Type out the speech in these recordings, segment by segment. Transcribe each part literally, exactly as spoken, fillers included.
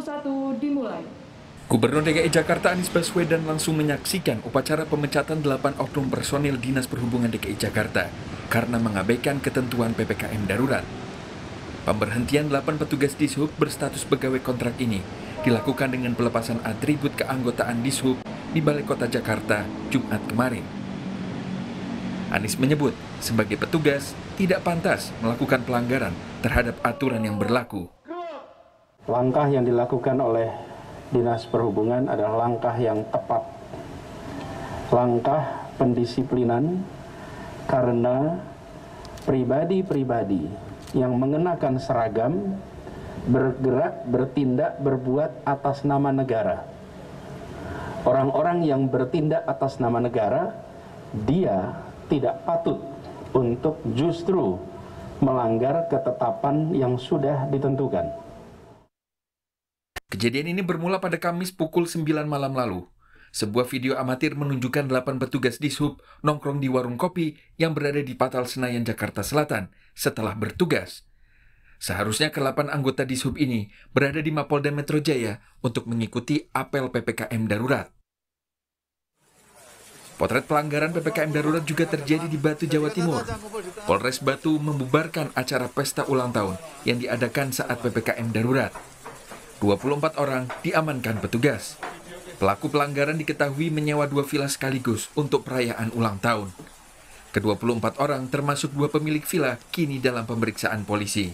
puluh satu dimulai. Gubernur D K I Jakarta Anies Baswedan langsung menyaksikan upacara pemecatan delapan oknum personil Dinas Perhubungan D K I Jakarta karena mengabaikan ketentuan P P K M darurat. Pemberhentian delapan petugas Dishub berstatus pegawai kontrak ini dilakukan dengan pelepasan atribut keanggotaan Dishub di Balai Kota Jakarta Jumat kemarin. Anies menyebut sebagai petugas tidak pantas melakukan pelanggaran terhadap aturan yang berlaku. Langkah yang dilakukan oleh Dinas Perhubungan adalah langkah yang tepat, langkah pendisiplinan, karena pribadi-pribadi yang mengenakan seragam bergerak, bertindak, berbuat atas nama negara. Orang-orang yang bertindak atas nama negara, dia tidak patut untuk justru melanggar ketetapan yang sudah ditentukan. Kejadian ini bermula pada Kamis pukul sembilan malam lalu. Sebuah video amatir menunjukkan delapan petugas Dishub nongkrong di warung kopi yang berada di Patal Senayan, Jakarta Selatan setelah bertugas. Seharusnya kedelapan anggota Dishub ini berada di Mapolda Metro Jaya untuk mengikuti apel P P K M darurat. Potret pelanggaran P P K M darurat juga terjadi di Batu, Jawa Timur. Polres Batu membubarkan acara pesta ulang tahun yang diadakan saat P P K M darurat. dua puluh empat orang diamankan petugas. Pelaku pelanggaran diketahui menyewa dua villa sekaligus untuk perayaan ulang tahun. Kedua puluh empat orang termasuk dua pemilik villa kini dalam pemeriksaan polisi.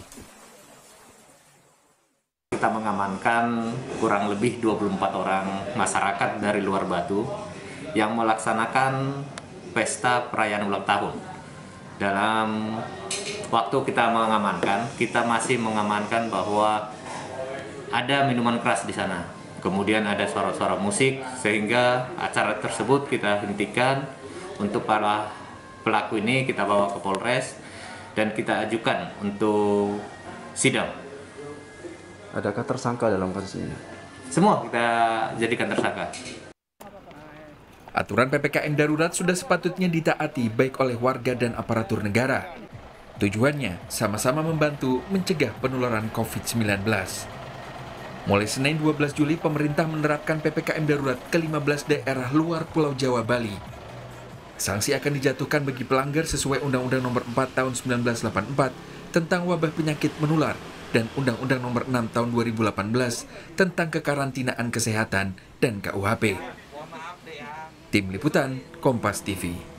Kita mengamankan kurang lebih dua puluh empat orang masyarakat dari luar Batu yang melaksanakan pesta perayaan ulang tahun. Dalam waktu kita mengamankan, kita masih mengamankan bahwa ada minuman keras di sana. Kemudian ada suara-suara musik, sehingga acara tersebut kita hentikan. Untuk para pelaku ini kita bawa ke Polres dan kita ajukan untuk sidang. Adakah tersangka dalam kasus ini? Semua kita jadikan tersangka. Aturan P P K M darurat sudah sepatutnya ditaati baik oleh warga dan aparatur negara. Tujuannya sama-sama membantu mencegah penularan covid sembilan belas. Mulai Senin dua belas Juli, pemerintah menerapkan P P K M darurat ke lima belas daerah luar Pulau Jawa, Bali. Sanksi akan dijatuhkan bagi pelanggar sesuai Undang-Undang Nomor empat Tahun seribu sembilan ratus delapan puluh empat tentang wabah penyakit menular dan Undang-Undang Nomor enam Tahun dua ribu delapan belas tentang kekarantinaan kesehatan dan K U H P. Tim Liputan, Kompas T V.